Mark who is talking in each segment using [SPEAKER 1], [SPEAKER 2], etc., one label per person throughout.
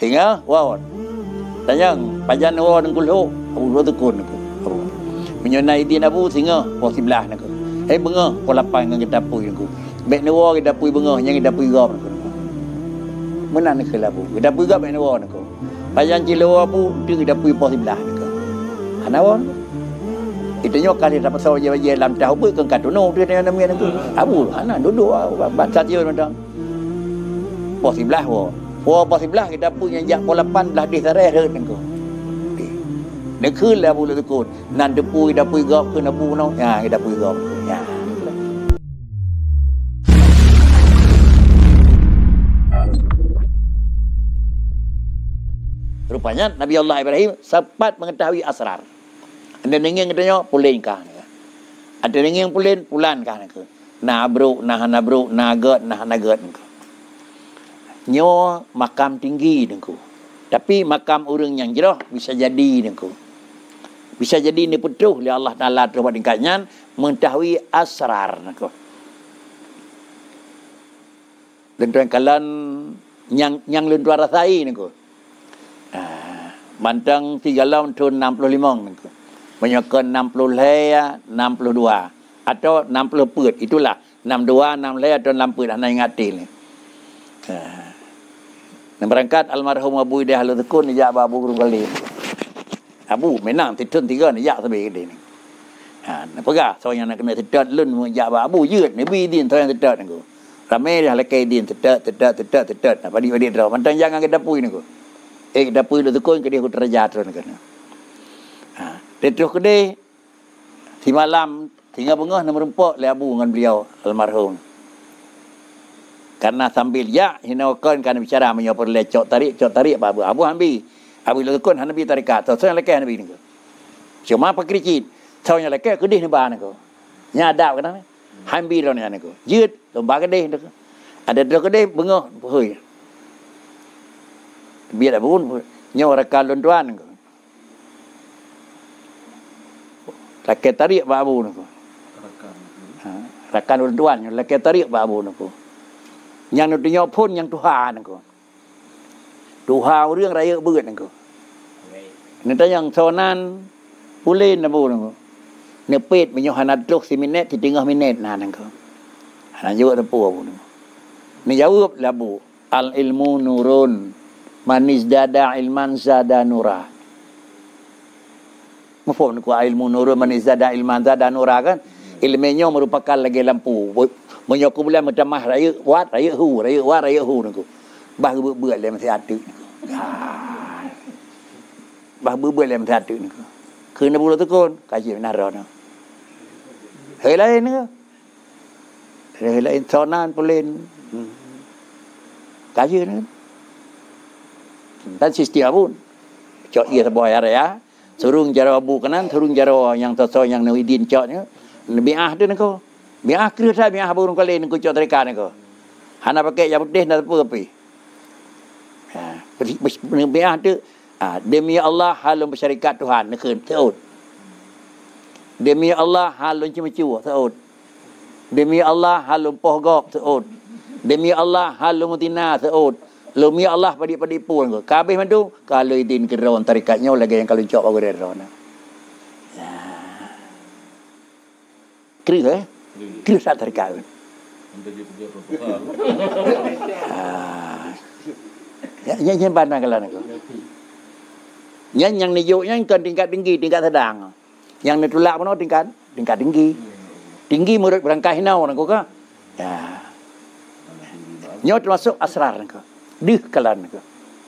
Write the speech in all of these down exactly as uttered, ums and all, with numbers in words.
[SPEAKER 1] Sehingga wow. Tanya pajan wow nang kulhu Abu Tukun aku. Menyonai din Abu sehingga pos sebelah nak. Eh bengah pos lapan dengan kita pui aku. Bek nawa kita pui bengah yang kita pui gam aku. Menan nak Abu. Kita pui gam bek nawa aku. Pajan cilo Abu dia kita pui pos sebelah aku. Hanawan. Itu nyo kali dapat saw je je lam tahu pun kan katono dia dia namanya tu. Abu ana duduk baca dia macam. Pos sebelah wo. Wo pos sebelah kita punya jak pos lapan belah di sareh red engko. Nek khul Abu Tukun. Nan depui dapui gap ke Abu no. Ya kita pui gap. Ya. Rupanya Nabi Allah Ibrahim sempat mengetahui asrar. Ada nengeng katanya pulen kah. Ada nengeng pulen pulan kah nak. Na bro, nah na bro, na gat, nah na gat engko. Nyo makam tinggi engko. Tapi makam orang yang jerah bisa jadi engko. Bisa jadi ni putuh oleh Allah Taala tu buat tingkatnya mengetahui asrar engko. Dan tuan kalian yang yang lentuar rasai engko. Ah, bantang tiga lawan tahun enam puluh lima engko. Menyokong enam puluh lea, enam puluh dua atau enam puluh put, itulah enam puluh dua, enam lea atau enam puluh dah ingat ni. Ha. Dan berangkat almarhum Abu Idah Al-Tukun ni jak Abu Guru Kali. Abu menang titun tiga ni jak sampai gede ni. Ha, nak pegah seorang nak kena tetat lun jak Abu yut ni bi din seorang tetat ni. Ramai dah lekai din tetat tetat tetat tetat. Nak padi-padi draw. Mantang jangan ke dapui ni ko. Eh dapui Al-Tukun ke dia ku terjat tu ni kan. Ha. Terus kedai di malam tinggal bengah nak merempak le Abu dengan beliau almarhum. Karena sambil ya hinawakan kan bicara menyopor le cok tarik cok tarik Abu Abu ambil Abu Tukun Hanabi tarikat so saya lekai Hanabi ni ko. Cuma pak kricit so nya lekai kedai ni ba ni ko. Nya adab kan Hanabi ro ni ko. Jut lomba kedai ni ko. Ada dua kedai bengah hoi. Biar Abu nya rakal londuan ko. Rakan tarik Pak Abu ni. Rakan. Ha, rakan ultuan rakan tarik Pak Abu ni. Yang nak tunjuk pun yang Tuhan ni. Tuhan orang raya berat ni. Nanti yang sonan pulen Abu ni. Nepet menyuh hanat duk si minit di tengah minit nah ni. Hanat juga tepu Abu ni. Ni jawab lah Abu. Al ilmu nurun manis dada ilman zada nurah. Mufum ku ilmu nurun manizada ilman zada nura kan ilmunya merupakan lagi lampu menyoku bulan macam raya wat raya hu raya wat raya hu niku bah beut le masih ada ha bah beut le masih ada niku keun Abu Tukun kaji benar ro hei lain niku hei lain sonan pulen kaji ni dan sistem pun cok ia sebuah area surung jaro Abu kanan, surung jaro yang tosok yang Nawidin cok ni. Bi'ah tu ni ko. Bi'ah kira saya bi'ah burung kali ni ko cok terika ni ko. Hana pakai yang putih dah apa api. Ha, bi'ah tu ha, demi Allah halum bersyarikat Tuhan ni keun saud. Demi Allah halum cimacu saud. Demi Allah halum poh gop saud. Demi Allah halum mutina saud. Lumi Allah padi-padi pun ko. Kabeh mandu kalau idin keron tarikatnya lagi yang kalau cok bagu deron. Ya. Kri eh? Kri sat tarikat. Ah. Ya yang yang pandang kalan ko. Yang yang nijuk yang kan tingkat tinggi, tingkat sedang. Yang ni tulak pun tingkat tingkat tinggi. Tinggi murid berangkai hinau nang ko ka. Ya. Nyo termasuk asrar nang ko. Dih kalan ke.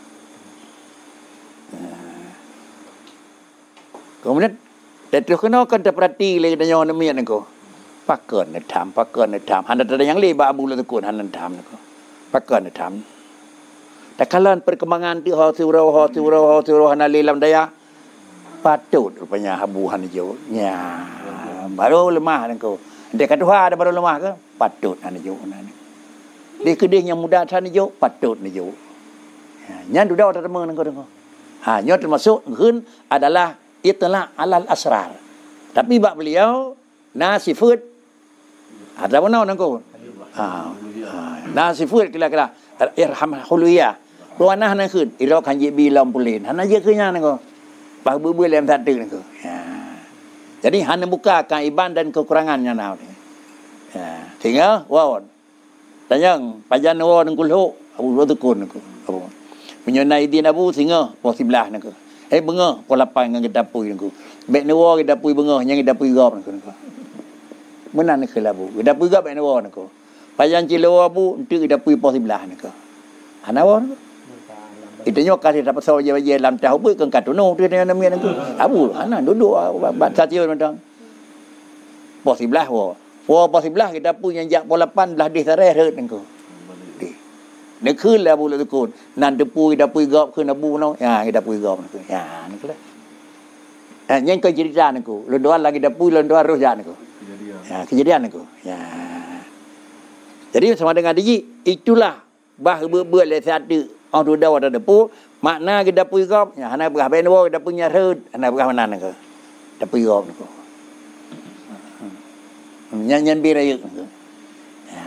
[SPEAKER 1] Kemudian terus kena kan terperhati lagi dengan orang ni ko. Pakan nak tham, pakan nak tham. Handa ada yang lebih Abu Tukun handa tham ko. Pakan nak tham. Tak kalan perkembangan tu ha surau ha surau ha surau handa lelam daya. Patut rupanya Abu handa jo. Ya. Baru lemah ko. Dia kata ada baru lemah ke? Patut handa jo nani. Dia kedih yang muda sana jo patut ni jo. Nya duda orang teman nang ko. Ha, nya termasuk hun adalah itla alal asrar. Tapi bab beliau nasifut ada mana nang ko. Ha. Nasifut kira-kira irham huliyah. Tuan nah nak kun, iro kan je bilam pulin. Hana je kenyang nako. Bah bu-bu lem satu nako. Ya. Jadi hana buka kaiban dan kekurangannya now ni. Ya, sehingga wow. Tanyang pajan wo nang kulho, abu tu kun nako. Abu. Menyonai din abu singa po sebelah nako. Eh benga po lapan ngan kita pui nako. Bek newo kita pui benga yang kita pui gop nako. Menan nak labu. Kita pui gop bek newo nako. Pajan cilo abu untuk kita pui po sebelah nako. Hana wo nako. Itu nyok kasih dapat sawo je je lam tahu pui kan katuno tu dia namanya nako. Abu hana duduk bat satio mentang. Po sebelah wo. Po po sebelah kita pui yang jak po lapan belah di sare heret nako. Dia kun lah abu tu kun. Nan tu pui dah pui gop kun abu no. Ya kita pui gop nako. Ya nako lah. Eh yang kau cerita nako. Lendoan lagi dah pui lendoan roh jak nako. Ya kejadian nako. Ya. Jadi sama dengan diji itulah bah ber-ber le satu. Orang tu dah ada depu, makna kita pui gop. Ya, hana berah benwo kita punya rud, hana berah mana nako. Kita pui gop nako. Nyan-nyan birayuk nako. Ya.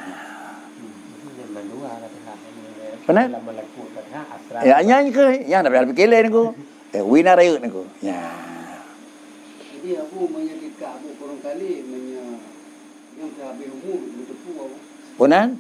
[SPEAKER 1] Benar? Ya, nyan ke, yang dah berhal pikele nako. Eh, wina rayuk nako. Ya.
[SPEAKER 2] Jadi aku menyakitkan aku kurang kali menya yang habis umur bertepu aku.
[SPEAKER 1] Punan?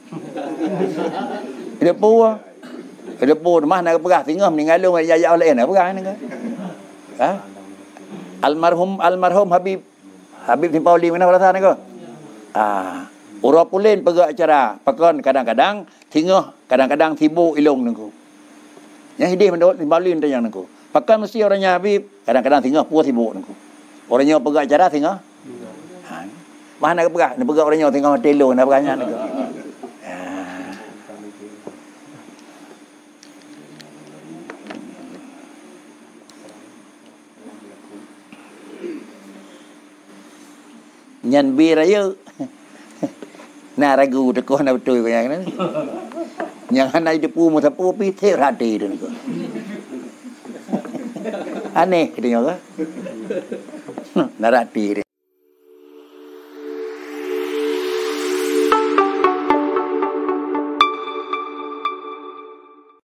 [SPEAKER 1] Depu. Depu mah nak perah tinggal meninggal lu ya ya oleh nak perah nako. Ha? Almarhum almarhum Habib Habib Tim Pauli mana rasa nako? Ah, ura pulen pergi acara, pakon kadang-kadang tinggal, kadang-kadang sibuk ilung nako. Yang hidup mendot Tim Pauli tu yang nako. Pakon mesti orangnya Habib, kadang-kadang tinggal puas sibuk nako. Orangnya pergi acara tinggal. Ha. Mana nak perah? Nak pergi orangnya tinggal telo nak perahnya nako. Nyan bir aja. Nah ragu dekoh nak betul kau yang ni. Yang hanai depu mu sapu pi the rati tu ni. Aneh dia kan. Narati dia.